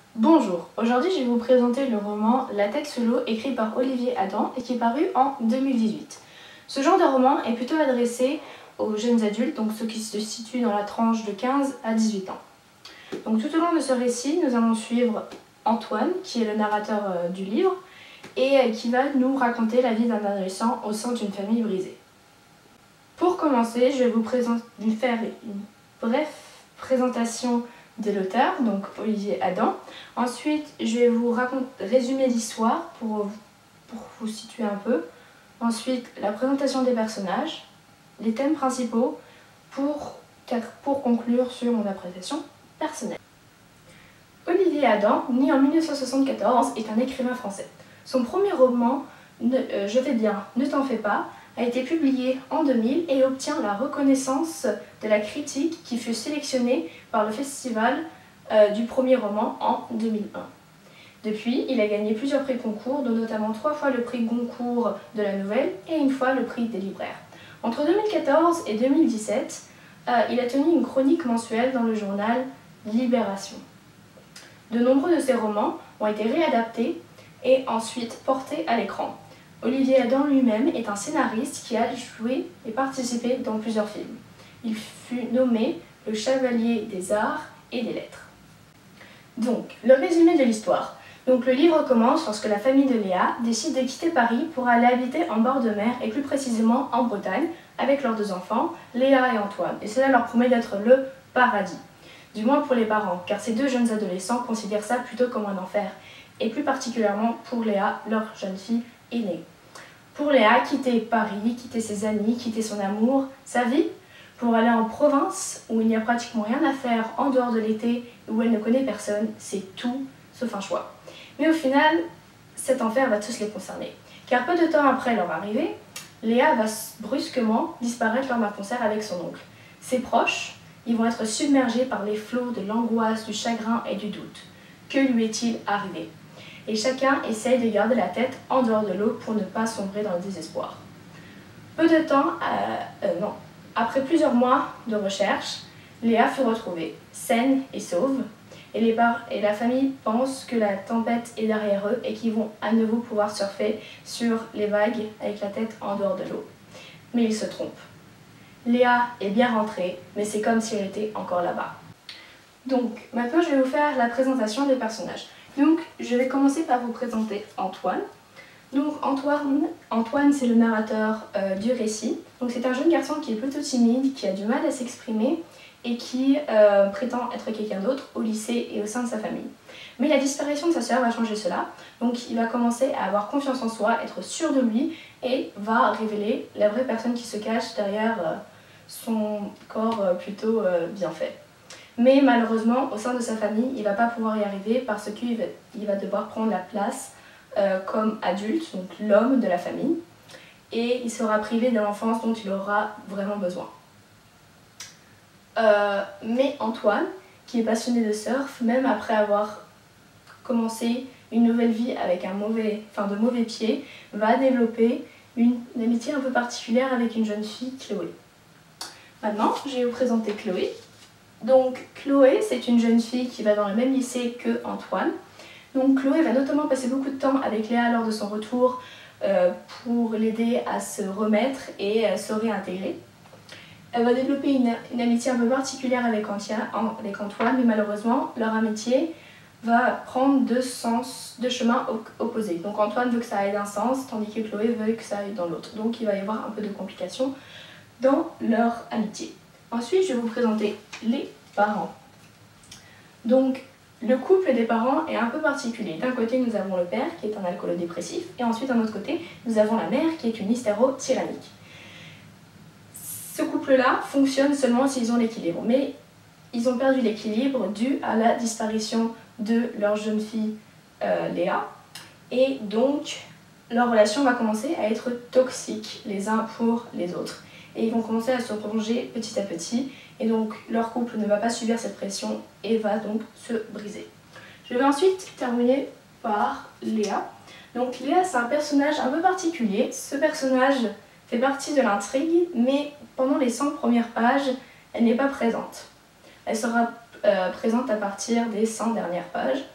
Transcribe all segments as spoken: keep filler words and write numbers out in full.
Bonjour, aujourd'hui je vais vous présenter le roman La tête sous l'eau écrit par Olivier Adam et qui est paru en deux mille dix-huit. Ce genre de roman est plutôt adressé aux jeunes adultes, donc ceux qui se situent dans la tranche de quinze à dix-huit ans. Donc tout au long de ce récit, nous allons suivre Antoine, qui est le narrateur euh, du livre, et euh, qui va nous raconter la vie d'un adolescent au sein d'une famille brisée. Pour commencer, je vais vous, présenter, vous faire une brève présentation de l'auteur, donc Olivier Adam. Ensuite, je vais vous raconter, résumer l'histoire pour, pour vous situer un peu. Ensuite, la présentation des personnages, les thèmes principaux, pour, pour conclure sur mon appréciation personnelle. Olivier Adam, né en mille neuf cent soixante-quatorze, est un écrivain français. Son premier roman, ne, euh, Je vais bien, ne t'en fais pas, a été publié en deux mille et obtient la reconnaissance de la critique qui fut sélectionnée par le festival euh, du premier roman en deux mille un. Depuis, il a gagné plusieurs prix concours, dont notamment trois fois le prix Goncourt de la nouvelle et une fois le prix des libraires. Entre deux mille quatorze et deux mille dix-sept, euh, il a tenu une chronique mensuelle dans le journal Libération. De nombreux de ses romans ont été réadaptés et ensuite portés à l'écran. Olivier Adam lui-même est un scénariste qui a joué et participé dans plusieurs films. Il fut nommé le Chevalier des Arts et des Lettres. Donc, le résumé de l'histoire. Donc, le livre commence lorsque la famille de Léa décide de quitter Paris pour aller habiter en bord de mer et plus précisément en Bretagne avec leurs deux enfants, Léa et Antoine. Et cela leur promet d'être le paradis. Du moins pour les parents, car ces deux jeunes adolescents considèrent ça plutôt comme un enfer. Et plus particulièrement pour Léa, leur jeune fille aînée. Pour Léa, quitter Paris, quitter ses amis, quitter son amour, sa vie, pour aller en province où il n'y a pratiquement rien à faire en dehors de l'été, où elle ne connaît personne, c'est tout sauf un choix. Mais au final, cet enfer va tous les concerner. Car peu de temps après leur arrivée, Léa va brusquement disparaître lors d'un concert avec son oncle. Ses proches, ils vont être submergés par les flots de l'angoisse, du chagrin et du doute. Que lui est-il arrivé ? Et chacun essaye de garder la tête en dehors de l'eau pour ne pas sombrer dans le désespoir. Peu de temps, euh, euh, non, après plusieurs mois de recherche, Léa fut retrouvée, saine et sauve, et, les bar et la famille pense que la tempête est derrière eux et qu'ils vont à nouveau pouvoir surfer sur les vagues avec la tête en dehors de l'eau. Mais ils se trompent. Léa est bien rentrée, mais c'est comme si elle était encore là-bas. Donc, maintenant je vais vous faire la présentation des personnages. Donc, je vais commencer par vous présenter Antoine. Donc, Antoine, Antoine c'est le narrateur euh, du récit. Donc, c'est un jeune garçon qui est plutôt timide, qui a du mal à s'exprimer et qui euh, prétend être quelqu'un d'autre au lycée et au sein de sa famille. Mais la disparition de sa sœur va changer cela. Donc, il va commencer à avoir confiance en soi, être sûr de lui et va révéler la vraie personne qui se cache derrière euh, son corps euh, plutôt euh, bien fait. Mais malheureusement, au sein de sa famille, il ne va pas pouvoir y arriver parce qu'il va, il va devoir prendre la place euh, comme adulte, donc l'homme de la famille, et il sera privé de l'enfance dont il aura vraiment besoin. Euh, mais Antoine, qui est passionné de surf, même après avoir commencé une nouvelle vie avec un mauvais, enfin de mauvais pieds, va développer une, une amitié un peu particulière avec une jeune fille, Chloé. Maintenant, je vais vous présenter Chloé. Donc Chloé, c'est une jeune fille qui va dans le même lycée que Antoine. Donc Chloé va notamment passer beaucoup de temps avec Léa lors de son retour euh, pour l'aider à se remettre et à se réintégrer. Elle va développer une, une amitié un peu particulière avec, Antia, avec Antoine, mais malheureusement, leur amitié va prendre deux sens, deux chemins opposés. Donc Antoine veut que ça aille d'un sens, tandis que Chloé veut que ça aille dans l'autre. Donc il va y avoir un peu de complications dans leur amitié. Ensuite, je vais vous présenter les parents. Donc, le couple des parents est un peu particulier. D'un côté, nous avons le père qui est un alcoolodépressif et ensuite, d'un autre côté, nous avons la mère qui est une hystéro-tyrannique. Ce couple-là fonctionne seulement s'ils ont l'équilibre, mais ils ont perdu l'équilibre dû à la disparition de leur jeune fille euh, Léa et donc leur relation va commencer à être toxique les uns pour les autres. Et ils vont commencer à se prolonger petit à petit et donc leur couple ne va pas subir cette pression et va donc se briser. Je vais ensuite terminer par Léa. Donc Léa, c'est un personnage un peu particulier. Ce personnage fait partie de l'intrigue, mais pendant les cent premières pages, elle n'est pas présente. Elle sera euh, présente à partir des cent dernières pages.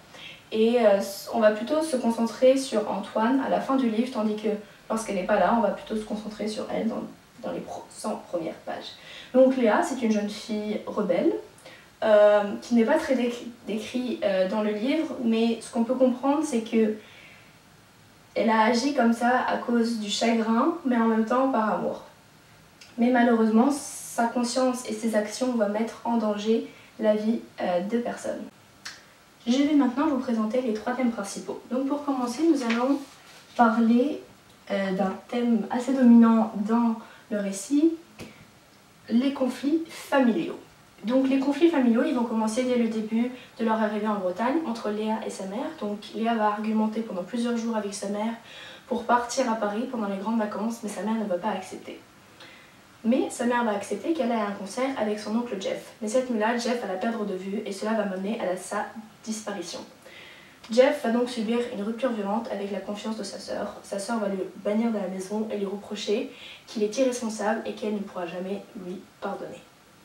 Et euh, on va plutôt se concentrer sur Antoine à la fin du livre, tandis que lorsqu'elle n'est pas là, on va plutôt se concentrer sur elle dans, dans les cent premières pages. Donc Léa, c'est une jeune fille rebelle, euh, qui n'est pas très décrit, décrit euh, dans le livre, mais ce qu'on peut comprendre, c'est que elle a agi comme ça à cause du chagrin, mais en même temps par amour. Mais malheureusement, sa conscience et ses actions vont mettre en danger la vie euh, de personnes. Je vais maintenant vous présenter les trois thèmes principaux. Donc pour commencer, nous allons parler euh, d'un thème assez dominant dans le récit, les conflits familiaux. Donc les conflits familiaux, ils vont commencer dès le début de leur arrivée en Bretagne entre Léa et sa mère. Donc Léa va argumenter pendant plusieurs jours avec sa mère pour partir à Paris pendant les grandes vacances, mais sa mère ne va pas accepter. Mais sa mère va accepter qu'elle ait un concert avec son oncle Jeff. Mais cette nuit-là, Jeff va la perdre de vue et cela va mener à la, sa disparition. Jeff va donc subir une rupture violente avec la confiance de sa sœur. Sa sœur va le bannir de la maison et lui reprocher qu'il est irresponsable et qu'elle ne pourra jamais lui pardonner.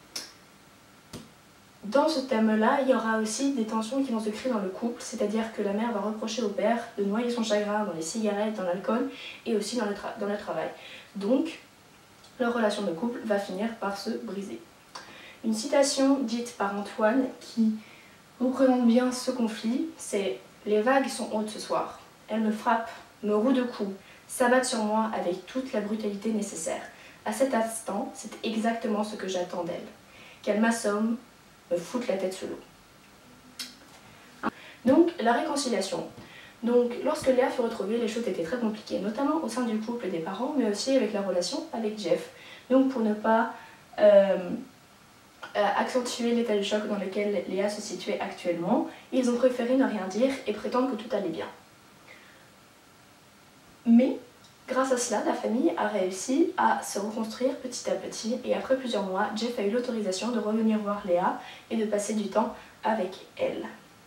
Dans ce thème-là, il y aura aussi des tensions qui vont se créer dans le couple, c'est-à-dire que la mère va reprocher au père de noyer son chagrin dans les cigarettes, dans l'alcool et aussi dans le, dans le travail. Donc, leur relation de couple va finir par se briser. Une citation dite par Antoine qui représente bien ce conflit, c'est « Les vagues sont hautes ce soir. Elles me frappent, me rouent de coups, s'abattent sur moi avec toute la brutalité nécessaire. À cet instant, c'est exactement ce que j'attends d'elle. Qu'elle m'assomme, me foute la tête sous l'eau. » Donc, la réconciliation. Donc, lorsque Léa fut retrouvée, les choses étaient très compliquées, notamment au sein du couple des parents, mais aussi avec la relation avec Jeff. Donc, pour ne pas euh, euh, accentuer l'état de choc dans lequel Léa se situait actuellement, ils ont préféré ne rien dire et prétendre que tout allait bien. Mais, grâce à cela, la famille a réussi à se reconstruire petit à petit, et après plusieurs mois, Jeff a eu l'autorisation de revenir voir Léa et de passer du temps avec elle.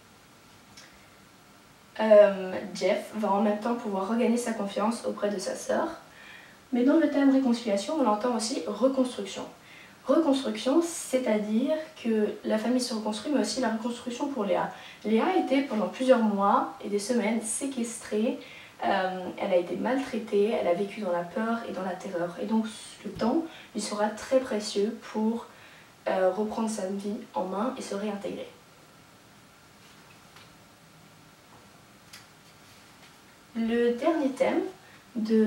Euh, Jeff va en même temps pouvoir regagner sa confiance auprès de sa sœur. Mais dans le thème réconciliation, on entend aussi reconstruction. Reconstruction, c'est-à-dire que la famille se reconstruit, mais aussi la reconstruction pour Léa. Léa a été pendant plusieurs mois et des semaines séquestrée, euh, elle a été maltraitée, elle a vécu dans la peur et dans la terreur. Et donc le temps lui sera très précieux pour euh, reprendre sa vie en main et se réintégrer. Le dernier thème de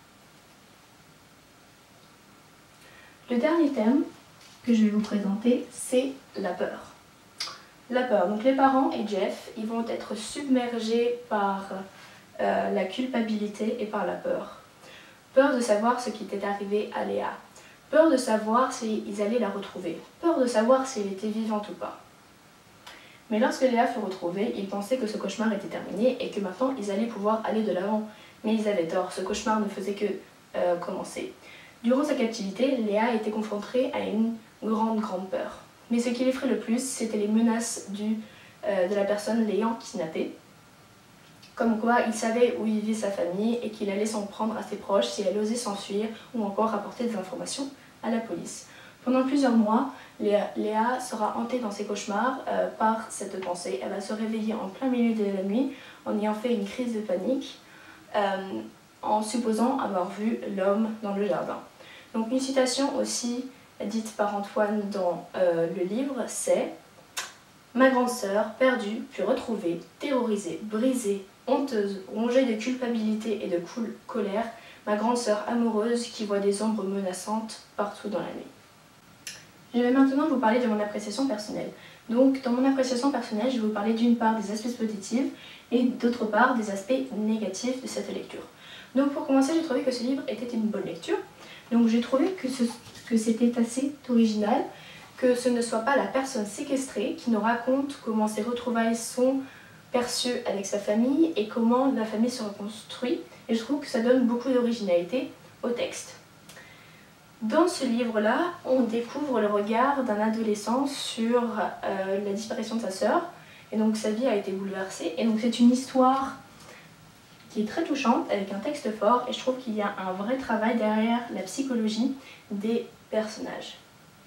le dernier thème que je vais vous présenter, c'est la peur. La peur. Donc les parents et Jeff, ils vont être submergés par euh, la culpabilité et par la peur. Peur de savoir ce qui était arrivé à Léa. Peur de savoir s'ils allaient la retrouver. Peur de savoir si elle était vivante ou pas. Mais lorsque Léa fut retrouvée, ils pensaient que ce cauchemar était terminé et que maintenant ils allaient pouvoir aller de l'avant. Mais ils avaient tort, ce cauchemar ne faisait que euh, commencer. Durant sa captivité, Léa a été confrontée à une grande, grande peur. Mais ce qui l'effraie le plus, c'était les menaces du, euh, de la personne l'ayant kidnappée. Comme quoi, il savait où vivait sa famille et qu'il allait s'en prendre à ses proches si elle osait s'enfuir ou encore apporter des informations à la police. Pendant plusieurs mois, Léa, Léa sera hantée dans ses cauchemars euh, par cette pensée. Elle va se réveiller en plein milieu de la nuit en ayant fait une crise de panique, euh, en supposant avoir vu l'homme dans le jardin. Donc une citation aussi dite par Antoine dans euh, le livre, c'est « Ma grande sœur, perdue, puis retrouvée, terrorisée, brisée, honteuse, rongée de culpabilité et de colère, ma grande sœur amoureuse qui voit des ombres menaçantes partout dans la nuit. » Je vais maintenant vous parler de mon appréciation personnelle. Donc, dans mon appréciation personnelle, je vais vous parler d'une part des aspects positifs et d'autre part des aspects négatifs de cette lecture. Donc, pour commencer, j'ai trouvé que ce livre était une bonne lecture. Donc, j'ai trouvé que, ce, que c'était assez original, que ce ne soit pas la personne séquestrée qui nous raconte comment ses retrouvailles sont perçues avec sa famille et comment la famille se reconstruit. Et je trouve que ça donne beaucoup d'originalité au texte. Dans ce livre-là, on découvre le regard d'un adolescent sur euh, la disparition de sa sœur. Et donc sa vie a été bouleversée. Et donc c'est une histoire qui est très touchante, avec un texte fort. Et je trouve qu'il y a un vrai travail derrière la psychologie des personnages.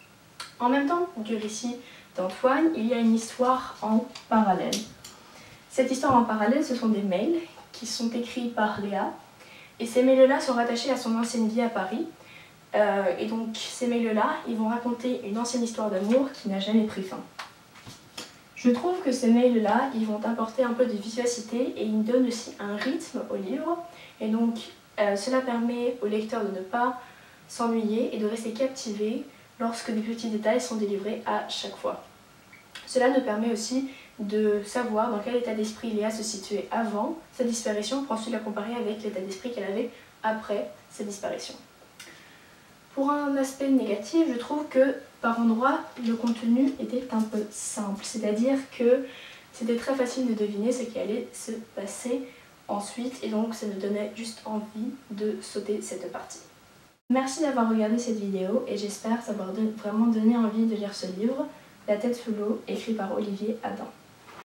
En même temps du récit d'Antoine, il y a une histoire en parallèle. Cette histoire en parallèle, ce sont des mails qui sont écrits par Léa. Et ces mails-là sont rattachés à son ancienne vie à Paris. Euh, et donc ces mails-là, ils vont raconter une ancienne histoire d'amour qui n'a jamais pris fin. Je trouve que ces mails-là, ils vont apporter un peu de vivacité et ils donnent aussi un rythme au livre. Et donc euh, cela permet au lecteur de ne pas s'ennuyer et de rester captivé lorsque des petits détails sont délivrés à chaque fois. Cela nous permet aussi de savoir dans quel état d'esprit Léa se situait avant sa disparition pour ensuite la comparer avec l'état d'esprit qu'elle avait après sa disparition. Pour un aspect négatif, je trouve que par endroits, le contenu était un peu simple, c'est-à-dire que c'était très facile de deviner ce qui allait se passer ensuite et donc ça nous donnait juste envie de sauter cette partie. Merci d'avoir regardé cette vidéo et j'espère t'avoir vraiment donné envie de lire ce livre, La tête sous l'eau, écrit par Olivier Adam.